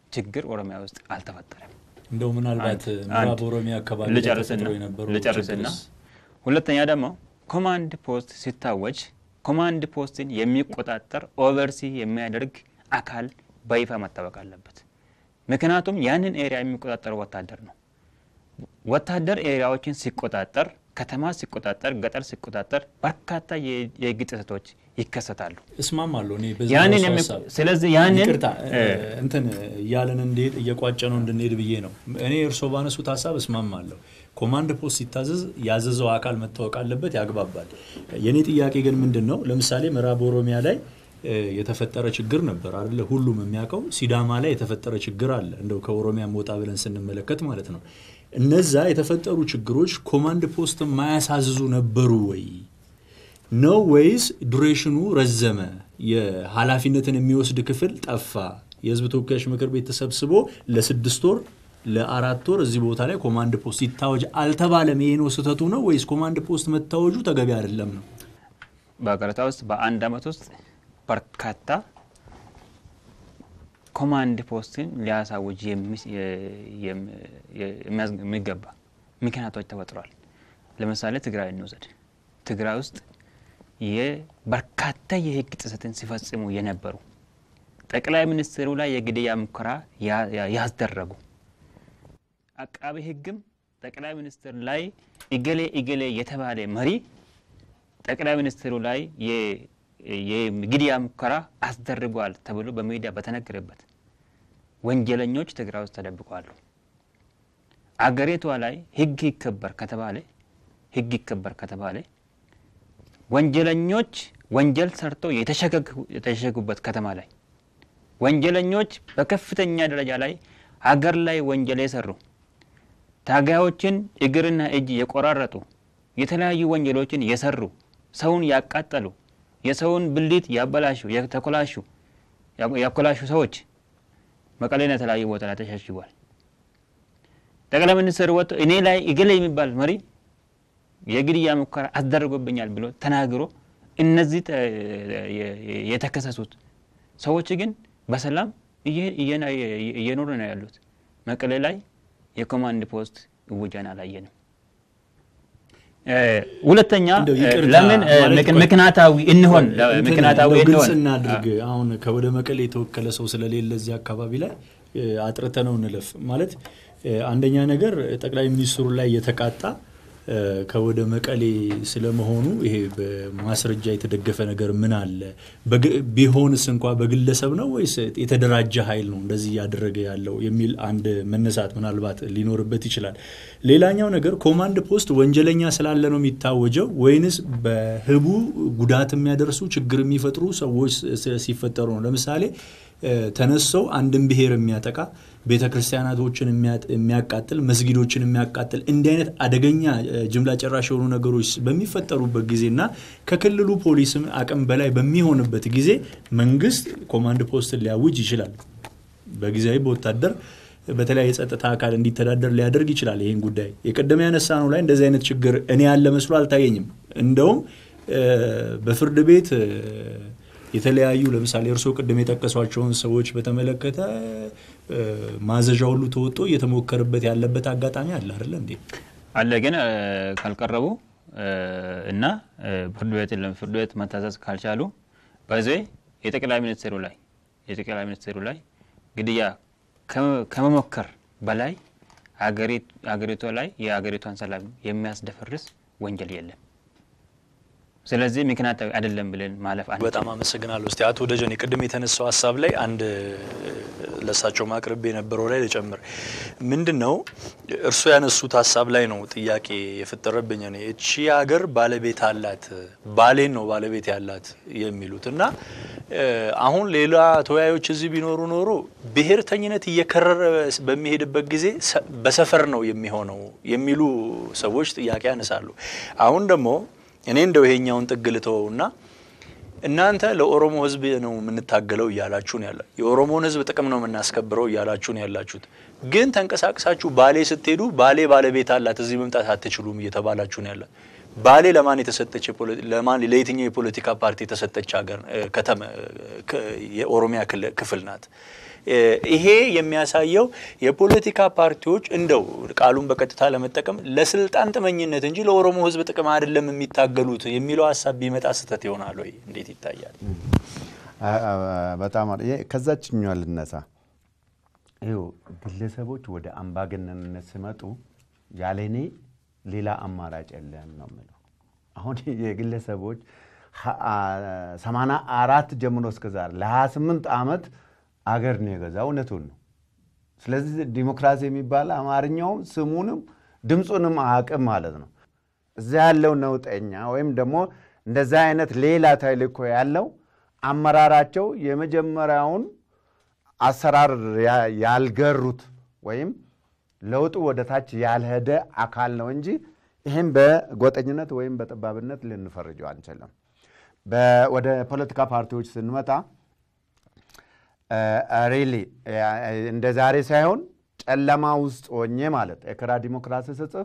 ችግር ኦሮሚያ ውስጥ አልተፈጠረም እንደው ምናልባት ምዕራብ ኦሮሚያ አካባቢ ልጨርስና ሁለተኛ ደግሞ ኮማንድ ፖስት ሲታወጅ ኮማንድ ፖስትን የሚቆጣጠር ኦቨርሲ የሚያደርግ አካል በይፋ መታወቅ አለበት ምክንያቱም ያንን ኤሪያ የሚቆጣጠር ወታደር ነው ወታደር ኤሪያዎችን ሲቆጣጠር ከተማ ሲቆጣጠር ገጠር ሲቆጣጠር በርካታ የህግ ጥሰቶች ይከሰታሉ እስማማለሁ እኔ በዛ ስለዚህ ያንን እንትን ያለን እንዴት እየቋጨነው እንድንሄድ ብዬ ነው እኔ እርሶ ባነሱት ሐሳብ እስማማለሁ ኮማንድ ፖስት ሲታዘዝ ያዘዘው አካል መታወቅ አለበት ያግባባል የኔ ጥያቄ ግን ምንድነው ለምሳሌ ምዕራብ ኦሮሚያ ላይ የተፈጠረ ችግር ነበር አይደል ሁሉም የሚያውቀው ሲዳማ ላይ የተፈጠረ ችግር አለ እንደው ከኦሮሚያ ወጣ ብለን ስንመለከት ማለት ነው እነዛ የተፈጠሩ ችግሮች ኮማንድ ፖስት ማያሳዝዙ ነበሩ ወይ ነው ወይስ ዱሬሽኑ ረዘመ የኃላፊነትን የሚወስድ ክፍል ጠፋ የህዝብ ተወካዮች ምክር ቤት ተሰብስቦ ለ6 ወር ለ4 ወር እዚህ ቦታ ላይ ኮማንድ ፖስት ይታወጅ አልተባለም ይሄ ነው ስህተቱ ነው ወይስ ኮማንድ ፖስት መታወጁ ተገቢ አይደለም ነው በአገሪቷ ውስጥ በአንድ አመት ውስጥ በርካታ ኮማንድ ፖስትን ሊያሳውጅ የሚገባ ምክንያቶች ተፈጥሯል ለምሳሌ ትግራይ እንውሰድ ትግራይ ውስጥ የበርካታ የህግ ጥሰትን ሲፈጽሙ የነበሩ ጠቅላይ ሚኒስትሩ ላይ የግድያ ሙከራ ያስደረጉ አቃቤ ህግም ጠቅላይ ሚኒስትር ላይ ኢገሌ የተባለ መሪ ጠቅላይ ሚኒስትሩ ላይ የግድያ ሙከራ አስደርጓል ተብሎ በሚዲያ በተነገረበት ወንጀለኞች ትግራይ ውስጥ ተደብቀዋል አገሪቷ ላይ ህግ ይከበር ከተባለ ወንጀለኞች ወንጀል ሰርተው የተሸገጉበት ከተማ ላይ ወንጀለኞች በከፍተኛ ደረጃ ላይ ሀገር ላይ ወንጀል የሰሩ ታጋዮችን እግርና እጅ የቆራረጡ የተለያዩ ወንጀሎችን የሰሩ ሰውን ያቃጠሉ የሰውን ብልት ያበላሹ ያኮላሹ ሰዎች መቀሌና ተለያዩ ቦታ ላይ ተሸሽጓል ጠቅላይ ሚኒስትሩ ወጥቶ እኔ ላይ እገሌ የሚባል መሪ የግድያ ሙከራ አስደርጎብኛል ብሎ ተናግሮ እነዚህ የተከሰሱት ሰዎች ግን በሰላም እየኖሩ ነው ያሉት መቀሌ ላይ የኮማንድ ፖስት ውጃና አላየንም ሁለተኛ ለምን ምክንያታዊ እንሆን እናድርግ አሁን ከወደ መቀሌ የተወከለ ሰው ስለሌለ እዚህ አካባቢ ላይ አጥርተነው እንለፍ ማለት አንደኛ ነገር ጠቅላይ ሚኒስትሩ ላይ የተቃጣ ከወደ መቀሌ ስለመሆኑ ይሄ በማስረጃ የተደገፈ ነገር ምን አለ ቢሆንስ እንኳን በግለሰብ ነው ወይስ የተደራጀ ኃይል ነው እንደዚህ ያደረገ ያለው የሚል አንድ መነሳት ምናልባት ሊኖርበት ይችላል ሌላኛው ነገር ኮማንድ ፖስት ወንጀለኛ ስላለ ነው የሚታወጀው ወይንስ በህቡ ጉዳት የሚያደርሱ ችግር የሚፈጥሩ ሰዎች ሲፈጠሩ ነው ለምሳሌ ተነሰው አንድን ብሄር የሚያጠቃ ቤተክርስቲያናቶችን የሚያቃጥል መስጊዶችን የሚያቃጥል እንዲህ አይነት አደገኛ ጅምላ ጨራሽ የሆኑ ነገሮች በሚፈጠሩበት ጊዜና ከክልሉ ፖሊስም አቅም በላይ በሚሆንበት ጊዜ መንግስት ኮማንድ ፖስት ሊያውጅ ይችላል በጊዜያዊ በወታደር በተለያየ ጸጥታ አካል እንዲተዳደር ሊያደርግ ይችላል ይሄን ጉዳይ የቀደመ ያነሳነው ላይ እንደዚህ አይነት ችግር እኔ ያለ መስሎ አልታየኝም እንደውም በፍርድ ቤት የተለያዩ ለምሳሌ እርሶ ቀደም የጠቀሷቸውን ሰዎች በተመለከተ ማዘዣ ሁሉ ተወጥቶ እየተሞከረበት ያለበት አጋጣሚ አለ አይደል እንዴ አለ ግን ካልቀረቡ እና ፍርድ ቤት መታዘዝ ካልቻሉ በዚህ የጠቅላይ ሚኒስትሩ ላይ ግድያ ከመሞከር በላይ ሀገሪቷ ላይ የሀገሪቷን ሰላም የሚያስደፈርስ ወንጀል የለም ስለዚህ ምክንያታዊ አይደለም ብለን ማለፍ አንተ በጣም አመሰግናለሁ እስቲ አቶ ደጀኔ ቅድም የተነሳው ሐሳብ ላይ አንድ ለሳቸው ማቅረብ የነበረው ላይ ለጨምር ምንድነው እርሱ ያነሱት ሐሳብ ላይ ነው ጥያቄ የፈጠረብኝ ነው እቺ ሀገር ባለቤት አላት ባሌን ነው ባለቤት ያላት የሚሉትና አሁን ሌላ ተወያዮች እዚህ ቢኖሩ ኖሮ ብሔርተኝነት እየከረረ በሚሄድበት ጊዜ በሰፈር ነው የሚሆነው የሚሉ ሰዎች ጥያቄ ያነሳሉ አሁን ደግሞ እኔ እንደው ይሄኛውን ጥግልተውና እናንተ ለኦሮሞ ህዝብ ነው የምንታገለው ያላችሁ ነው ያለው የኦሮሞን ህዝብ ጥቅም ነው የምናስከብረው ያላችሁ ነው ያላችሁት ግን ተንቀሳቅሳችሁ ባሌ ስትሄዱ ባሌ ባለቤት አላት እዚህ መምጣት አትችሉም እየተባላችሁ ነው ያለው ባሌ ለማን የተሰጠች ለማን ለየትኛው የፖለቲካ ፓርቲ የተሰጠች ሀገር ከተማ የኦሮሚያ ክፍል ናት ይሄ የሚያሳየው የፖለቲካ ፓርቲዎች እንደው ቃሉን በቀጥታ ለመጠቀም ለስልጣን ጥመኝነት እንጂ ለኦሮሞ ህዝብ ጥቅም አይደለም የሚታገሉት የሚለው ሐሳብ ቢመጣ ስተት ይሆናል ወይ እንዴት ይታያል? በጣም ከዛችኛው ልነሳ። ይኸው ግለሰቦች ወደ አምባገነንነት ሲመጡ ያለኔ ሌላ አማራጭ የለም ነው የምለው። አሁን የግለሰቦች 84 ጀምሮ እስከ ዛሬ ለ28 ዓመት አገር ነው የገዛው እውነቱን ነው። ስለዚህ ዲሞክራሲ የሚባል አማርኛውም ስሙንም ድምጹንም አያውቅም ማለት ነው። እዛ ያለው ነውጠኛ ወይም ደግሞ እንደዛ አይነት ሌላ ተልእኮ ያለው አመራራቸው የመጀመሪያውን አሰራር ያልገሩት ወይም ለውጡ ወደ ታች ያልሄደ አካል ነው እንጂ ይሄን በጎጠኝነት ወይም በጠባብነት ልንፈርጀው አንችልም። ወደ ፖለቲካ ፓርቲዎች ስንመጣ ሪሊ እንደ ዛሬ ሳይሆን ጨለማ ውስጥ ሆኜ ማለት ኤክራ ዲሞክራሲ ስጽፍ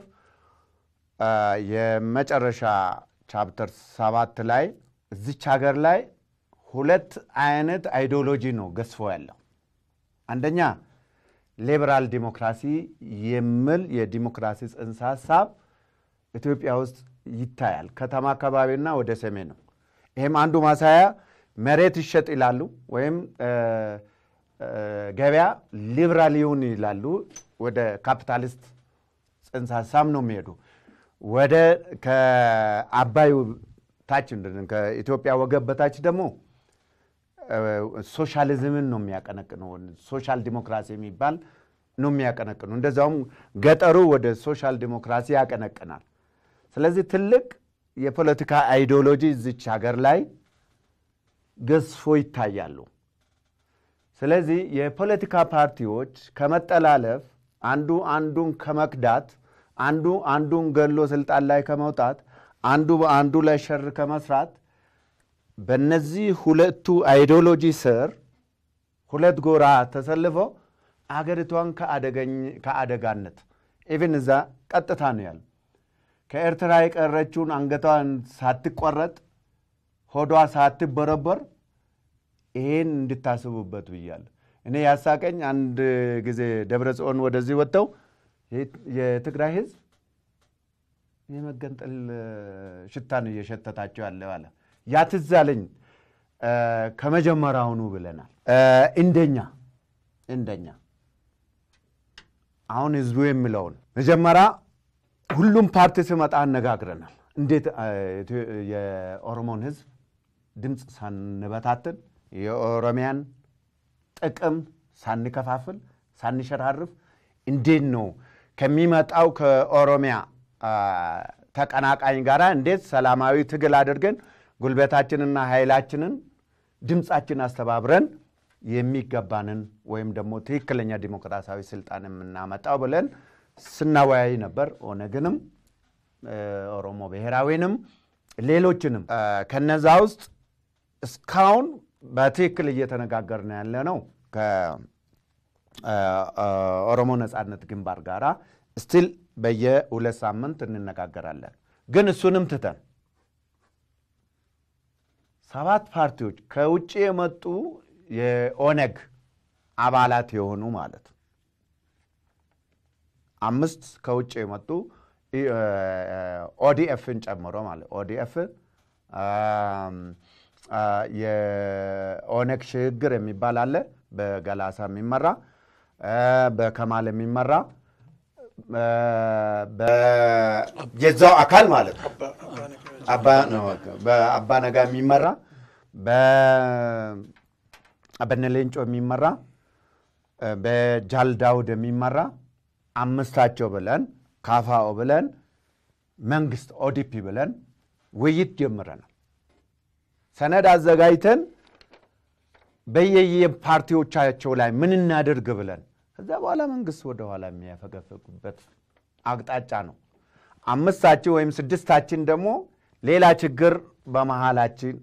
የመጨረሻ ቻፕተር 7 ላይ እዚች ሀገር ላይ ሁለት አይነት አይዲዮሎጂ ነው ገዝፎ ያለው። አንደኛ ሊበራል ዲሞክራሲ የሚል የዲሞክራሲ ጽንሰ ሐሳብ ኢትዮጵያ ውስጥ ይታያል። ከተማ አካባቢና ወደ ሰሜን ነው። ይሄም አንዱ ማሳያ መሬት ይሸጥ ይላሉ ወይም ገበያ ሊበራል ይሁን ይላሉ። ወደ ካፒታሊስት ጽንሰ ሐሳብ ነው የሚሄዱ። ወደ ከአባይ ታች ከኢትዮጵያ ወገብ በታች ደግሞ ሶሻሊዝምን ነው የሚያቀነቅነው። ሶሻል ዲሞክራሲ የሚባል ነው የሚያቀነቅነው። እንደዛውም ገጠሩ ወደ ሶሻል ዲሞክራሲ ያቀነቅናል። ስለዚህ ትልቅ የፖለቲካ አይዲዮሎጂ እዚች ሀገር ላይ ገዝፎ ይታያሉ። ስለዚህ የፖለቲካ ፓርቲዎች ከመጠላለፍ አንዱ አንዱን ከመክዳት አንዱ አንዱን ገሎ ስልጣን ላይ ከመውጣት አንዱ በአንዱ ላይ ሸር ከመስራት በእነዚህ ሁለቱ አይዲዮሎጂ ስር ሁለት ጎራ ተሰልፈው አገሪቷን ከአደጋነት ኢቭን እዛ ቀጥታ ነው ያለው። ከኤርትራ የቀረችውን አንገቷን ሳትቆረጥ ሆዷ ሳትበረበር ይሄን እንድታስቡበት ብያለሁ። እኔ ያሳቀኝ አንድ ጊዜ ደብረጽዮን ወደዚህ ወጥተው የትግራይ ህዝብ የመገንጠል ሽታ ነው እየሸተታቸው ያለው አለ። ያትዛለኝ ከመጀመሪያውኑ ብለናል። እንደኛ አሁን ህዝቡ የሚለውን መጀመሪያ ሁሉም ፓርቲ ሲመጣ አነጋግረናል። እንዴት የኦሮሞን ህዝብ ድምጽ ሳንበታትን የኦሮሚያን ጥቅም ሳንከፋፍል ሳንሸራርፍ እንዴት ነው ከሚመጣው ከኦሮሚያ ተቀናቃኝ ጋራ እንዴት ሰላማዊ ትግል አድርገን ጉልበታችንና ኃይላችንን ድምጻችን አስተባብረን የሚገባንን ወይም ደግሞ ትክክለኛ ዲሞክራሲያዊ ስልጣን የምናመጣው ብለን ስናወያይ ነበር። ኦነግንም ኦሮሞ ብሔራዊንም ሌሎችንም ከነዛ ውስጥ እስካሁን በትክክል እየተነጋገርን ያለ ነው ከኦሮሞ ነጻነት ግንባር ጋራ ስቲል በየ2 ሳምንት እንነጋገራለን። ግን እሱንም ትተን 7 ፓርቲዎች ከውጪ የመጡ የኦነግ አባላት የሆኑ ማለት 5 ከውጪ የመጡ ኦዲኤፍን ጨምሮ ማለት ኦዲኤፍ የኦነግ ሽግግር የሚባል አለ በገላሳ የሚመራ በከማል የሚመራ የዛው አካል ማለት በአባ ነጋ የሚመራ በነሌንጮ የሚመራ በጃል ዳውድ የሚመራ 5ታቸው ብለን ካፋኦ ብለን መንግስት ኦዲፒ ብለን ውይይት ጀምረናል። ሰነድ አዘጋጅተን በየፓርቲዎቻቸው ላይ ምን እናደርግ ብለን ከዛ በኋላ መንግስት ወደ ኋላ የሚያፈገፍጉበት አቅጣጫ ነው። 5ታችን ወይም 6ታችን ደግሞ ሌላ ችግር በመሃላችን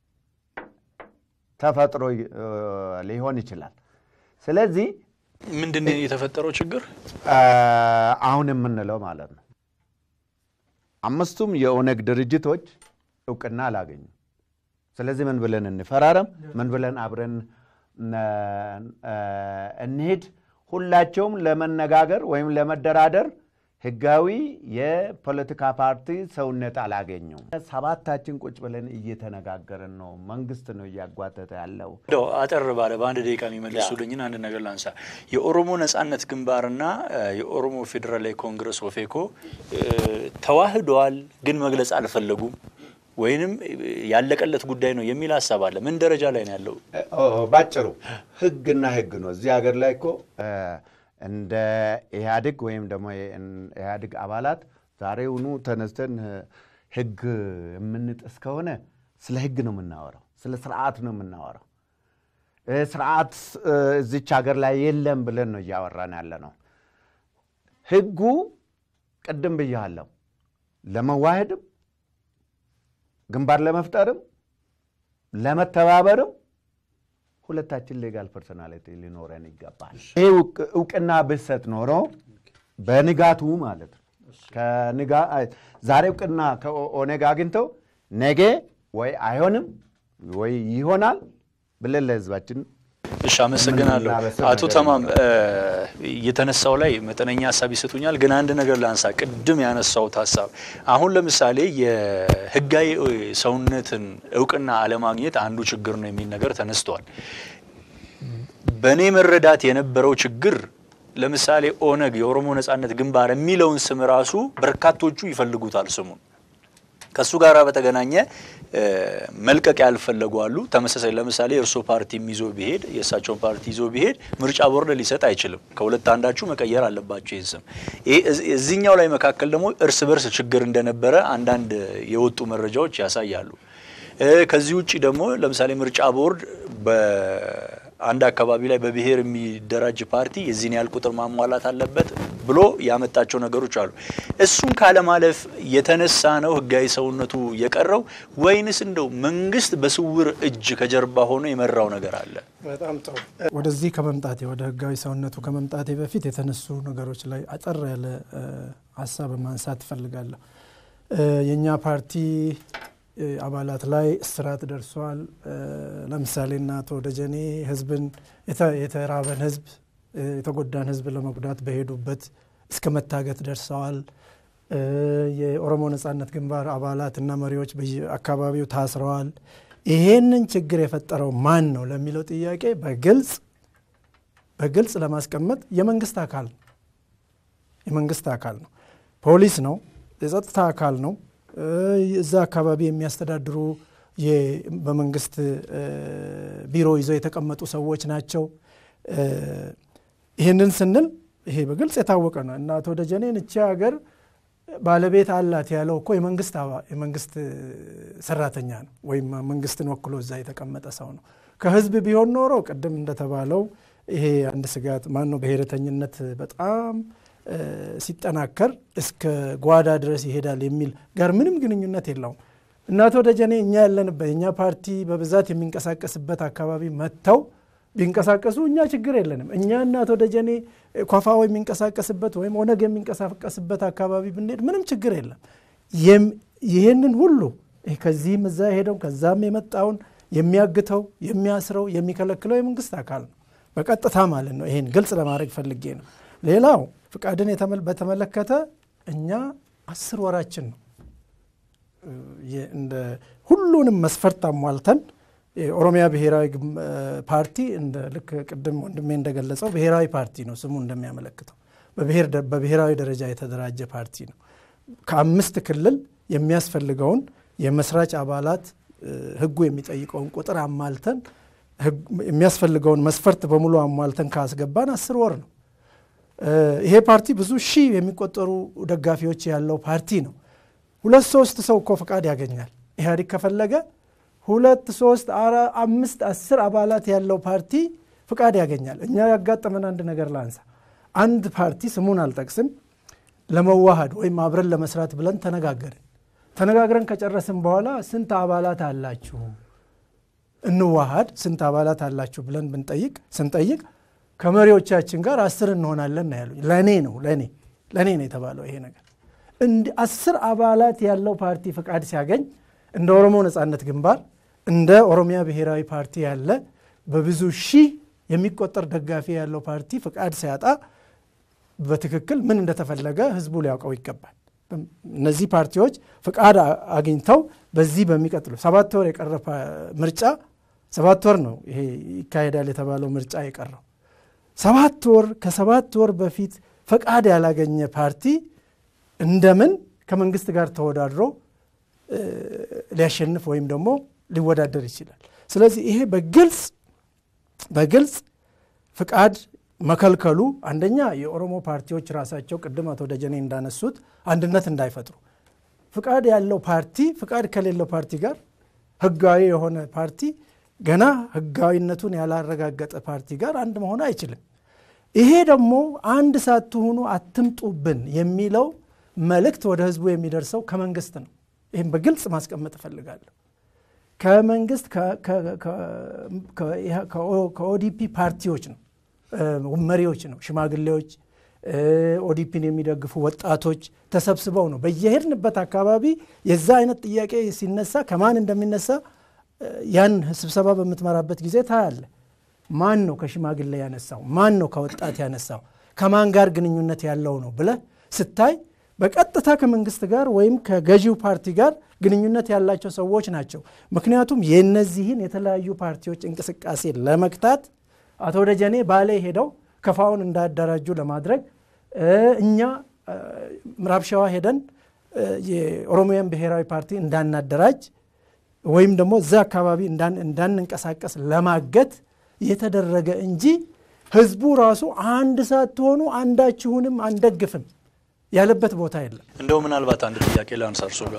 ተፈጥሮ ሊሆን ይችላል። ስለዚህ ምንድነው የተፈጠረው ችግር አሁን የምንለው ማለት ነው 5ቱም የኦነግ ድርጅቶች እውቅና አላገኙ። ስለዚህ ምን ብለን እንፈራረም ምን ብለን አብረን እንሂድ ሁላቸውም ለመነጋገር ወይም ለመደራደር ህጋዊ የፖለቲካ ፓርቲ ሰውነት አላገኙም ሰባታችን ቁጭ ብለን እየተነጋገርን ነው መንግስት ነው ያጓተተ ያለው አጠር ባለ በአንድ ደቂቃ የሚመልሱልኝና አንድ ነገር ላንሳ የኦሮሞ ነጻነት ግንባርና የኦሮሞ ፌደራላዊ ኮንግረስ ኦፌኮ ተዋህደዋል ግን መግለጽ አልፈለጉም ወይንም ያለቀለት ጉዳይ ነው የሚል ሐሳብ አለ ምን ደረጃ ላይ ነው ያለው ባጭሩ ህግና ህግ ነው እዚህ ሀገር ላይ እኮ እንደ ኢህአዴግ ወይም ደግሞ ኢህአዴግ አባላት ዛሬውኑ ተነስተን ህግ የምንጥስ ከሆነ ስለ ህግ ነው የምናወራው ስለ ስርዓት ነው የምናወራው ስርዓት እዚች ሀገር ላይ የለም ብለን ነው ያወራን ያለነው ህጉ ቀደም ብያለሁ ለመዋሃድም ግንባር ለመፍጠርም ለመተባበርም ሁለታችን ሌጋል ፐርሰናሊቲ ሊኖረን ይገባል ይሄ እውቅና በሰጥ ኖሮ በንጋቱ ማለት ከንጋ ዛሬ እውቅና ከኦኔጋ አግኝተው ነገ ወይ አይሆንም ወይ ይሆናል ብለን ለህዝባችን እሺ አመሰግናለሁ አቶ ተማም የተነሳው ላይ መጠነኛ ሐሳብ ይሰጡኛል ግን አንድ ነገር ላንሳ ቅድም ያነሳው ሐሳብ አሁን ለምሳሌ የህጋዊ ሰውነትን እውቅና አለማግኘት አንዱ ችግር ነው የሚል ነገር ተነስቷል በኔ መረዳት የነበረው ችግር ለምሳሌ ኦነግ የኦሮሞ ነጻነት ግንባር የሚለውን ስም ራሱ በርካቶቹ ይፈልጉታል ስሙን ከሱ ጋራ በተገናኘ መልቀቅ ያልፈለጉ አሉ ተመሳሳይ ለምሳሌ እርሶ ፓርቲ ይዞ ቢሄድ የሳቸው ፓርቲ ይዞ ቢሄድ ምርጫ ቦርድ ሊሰጥ አይችልም ከሁለት አንዳችሁ መቀየር አለባችሁ ይዝም እዚህኛው ላይ መካከል ደግሞ እርስ በርስ ችግር እንደነበረ አንዳንድ የወጡ መረጃዎች ያሳያሉ ከዚህ ውጪ ደግሞ ለምሳሌ ምርጫ ቦርድ በአንድ አካባቢ ላይ በብሔር የሚደራጅ ፓርቲ የዚህን ያህል ቁጥር ማሟላት አለበት ብሎ ያመጣቸው ነገሮች አሉ እሱን ካለ ማለፍ የተነሳ ነው ህጋዊ ሰውነቱ የቀረው ወይንስ እንደው መንግስት በስውር እጅ ከጀርባ ሆኖ የመራው ነገር አለ በጣም ጥሩ ወደዚህ ከመምጣቴ ወደ ህጋዊ ሰውነቱ ከመምጣቴ በፊት የተነሱ ነገሮች ላይ አጠር ያለ ሐሳብ ማንሳት ፈልጋለሁ የኛ ፓርቲ አባላት ላይ እስራት ደርሷል ለምሳሌና ተወደጀኔ ህዝብን የተራበን ህዝብ የተጎዳን ህዝብ ለመጉዳት በሄዱበት እስከ መታገት ደርሰዋል የኦሮሞ ነጻነት ግንባር አባላትና መሪዎች በአካባቢው ታስረዋል ይሄንን ችግር የፈጠረው ማን ነው ለሚለው ጥያቄ በግልጽ ለማስቀመጥ የመንግስት አካል ነው ፖሊስ ነው የጸጥታ አካል ነው እዛ አካባቢ የሚያስተዳድሩ በመንግስት ቢሮ ይዘው የተቀመጡ ሰዎች ናቸው ይሄንን ስንል ይሄ በግልጽ የታወቀ ነው እና አቶ ደጀኔን እቺ ሀገር ባለቤት አላት ያለው እኮ የመንግስት ሰራተኛ ነው ወይም መንግስትን ወክሎ እዛ የተቀመጠ ሰው ነው ከህዝብ ቢሆን ኖሮ ቀደም እንደተባለው ይሄ አንድ ስጋት ማን ነው በሄረተኝነት በጣም ሲጠናከር እስከ ጓዳ ድረስ ይሄዳል የሚል ጋር ምንም ግንኙነት የለውም እና አቶ ደጀኔ እኛ ያለንበት እኛ ፓርቲ በብዛት የሚንቀሳቀስበት አካባቢ መተው ቢንቀሳቀሱ እኛ ችግር የለንም እኛ እና አቶ ደጀኔ ኮፋው የሚንቀሳቀስበት ወይም ኦነግ የሚንቀሳቀስበት አካባቢ ብንሄድ ምንም ችግር የለም ይሄንን ሁሉ ከዚህም እዛ ሄደው ከዛም የመጣውን የሚያግተው የሚያስረው የሚከለክለው የመንግስት አካል ነው በቀጥታ ማለት ነው ይሄን ግልጽ ለማድረግ ፈልጌ ነው ሌላው ፍቃድን በተመለከተ እኛ 10 ወራችን ነው እንደ ሁሉንም መስፈርት አሟልተን የኦሮሚያ ብሔራዊ ፓርቲ እንደ ልክ ቅድም ወንድሜ እንደገለጸው ብሔራዊ ፓርቲ ነው ስሙ እንደሚያመለክተው በብሔራዊ ደረጃ የተደራጀ ፓርቲ ነው ከ5 ክልል የሚያስፈልገውን የመስራች አባላት ህጉ የሚጠይቀውን ቁጥር አሟልተን የሚያስፈልገውን መስፈርት በሙሉ አሟልተን ካስገባን 10 ወር ነው ይሄ ፓርቲ ብዙ ሺህ የሚቆጠሩ ደጋፊዎች ያለው ፓርቲ ነው 2-3 ሰው እኮ ፍቃድ ያገኛል ኢህአዴግ ከፈለገ 2-3 4-5 10 አባላት ያለው ፓርቲ ፍቃድ ያገኛል እኛ ያጋጠመን አንድ ነገር ላንሳ አንድ ፓርቲ ስሙን አልጠቅስም ለመዋሃድ ወይም አብረን ለመስራት ብለን ተነጋግረን ከጨረስን በኋላ ስንት አባላት አላችሁ እንዋሃድ ስንት አባላት አላችሁ ብለን ስንጠይቅ ከመሪዎቻችን ጋር 10 እንሆናለን ነው ያሉኝ ለኔ ነው የተባለው ይሄ ነገር እንደ 10 አባላት ያለው ፓርቲ ፍቃድ ሲያገኝ እንደ ኦሮሞ ነጻነት ግንባር እንደ ኦሮሚያ ብሔራዊ ፓርቲ ያለ በብዙ ሺህ የሚቆጠር ደጋፊ ያለው ፓርቲ ፍቃድ ሲያጣ በትክክል ምን እንደተፈለገ ህዝቡ ሊያውቀው ይገባል። እነዚህ ፓርቲዎች ፍቃድ አግኝተው በዚህ በሚቀጥሉ 7 ወር የቀረ ምርጫ 7 ወር ነው ይሄ ይካሄዳል የተባለው ምርጫ የቀረው 7 ወር ከ7 ወር በፊት ፍቃድ ያላገኘ ፓርቲ እንደምን ከመንግስት ጋር ተወዳድሮ ሊያሸንፍ ወይም ደግሞ ሊወዳደር ይችላል? ስለዚህ ይሄ በግልጽ ፍቃድ መከልከሉ አንደኛ የኦሮሞ ፓርቲዎች ራሳቸው ቅድም አቶ ደጀኔ እንዳነሱት አንድነት እንዳይፈጥሩ ፍቃድ ያለው ፓርቲ ፍቃድ ከሌለው ፓርቲ ጋር ህጋዊ የሆነ ፓርቲ ገና ህጋዊነቱን ያላረጋገጠ ፓርቲ ጋር አንድ መሆን አይችልም። ይሄ ደግሞ አንድ ሳትሆኑ አትምጡብን የሚለው መልእክት ወደ ህዝቡ የሚደርሰው ከመንግስት ነው። ይሄን በግልጽ ማስቀመጥ ፈልጋለሁ። ከመንግስት ከኦዲፒ ፓርቲዎች ነው መሪዎች ነው ሽማግሌዎች ኦዲፒን የሚደግፉ ወጣቶች ተሰብስበው ነው በየሄድንበት አካባቢ የዛ አይነት ጥያቄ ሲነሳ ከማን እንደሚነሳ ያን ስብሰባ በመትመራበት ጊዜ ታያለ። ማን ነው ከሽማግሌ ያነሳው? ማን ነው ከወጣት ያነሳው? ከማን ጋር ግንኙነት ያለው ነው ብለ ስታይ በቀጥታ ከመንግስት ጋር ወይም ከገዢው ፓርቲ ጋር ግንኙነት ያላቸው ሰዎች ናቸው። ምክንያቱም የነዚህን የተለያዩ ፓርቲዎች እንቅስቃሴ ለመክታት አቶ ደጀኔ ባሌ ሄደው ከፋውን እንዳደራጁ ለማድረግ እኛ ምዕራብ ሸዋ ሄደን የኦሮሚያን ብሔራዊ ፓርቲ እንዳናደራጅ ወይም ደግሞ እዛ አካባቢ እንዳንንቀሳቀስ ለማገት የተደረገ እንጂ ህዝቡ ራሱ አንድ ሳትሆኑ አንዳችሁንም አንደግፍም ያለበት ቦታ የለም። እንደው ምናልባት አንድ ጥያቄ ላንሳርሶ ጋር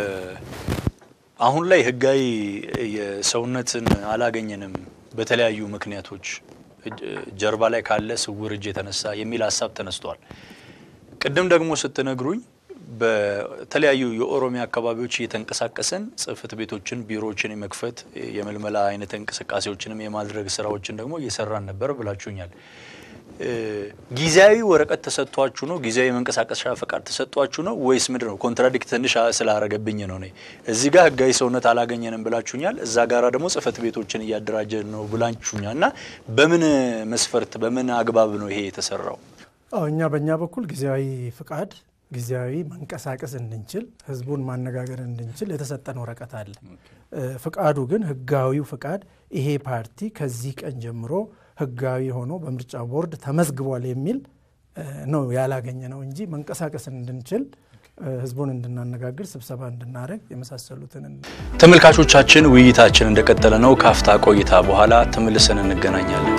አሁን ላይ ህጋዊ የሰውነትን አላገኘንም በተለያዩ ምክንያቶች ጀርባ ላይ ካለ ስውር እጅ የተነሳ የሚል ሐሳብ ተነስቷል። ቅድም ደግሞ ስትነግሩኝ በተለያዩ የኦሮሚያ አካባቢዎች እየተንቀሳቀሰን ጽህፈት ቤቶችን ቢሮዎችን የመክፈት የመልመላ አይነት እንቅስቃሴዎችንም የማድረግ ስራዎችን ደግሞ እየሰራን ነበር ብላችሁኛል። ጊዜያዊ ወረቀት ተሰጥቷችሁ ነው? ጊዜያዊ መንቀሳቀሻ ፈቃድ ተሰጥቷችሁ ነው ወይስ ምንድነው? ኮንትራዲክት ትንሽ ስላረገብኝ ነው። እዚህ ጋር ህጋዊ ሰውነት አላገኘንም ብላችሁኛል፣ እዛ ጋራ ደግሞ ጽህፈት ቤቶችን እያደራጀን ነው ብላችሁኛልና በምን መስፈርት በምን አግባብ ነው ይሄ የተሰራው? እኛ በእኛ በኩል ጊዜያዊ ፍቃድ ጊዜያዊ መንቀሳቀስ እንድንችል ህዝቡን ማነጋገር እንድንችል የተሰጠን ወረቀት አለ። ፍቃዱ ግን ህጋዊው ፍቃድ ይሄ ፓርቲ ከዚህ ቀን ጀምሮ ህጋዊ ሆኖ በምርጫ ቦርድ ተመዝግቧል የሚል ነው ያላገኘ ነው እንጂ መንቀሳቀስ እንድንችል ህዝቡን እንድናነጋግር ስብሰባ እንድናረግ የመሳሰሉትን ተመልካቾቻችን ውይይታችን እንደቀጠለ ነው። ካፍታ ቆይታ በኋላ ተመልሰን እንገናኛለን።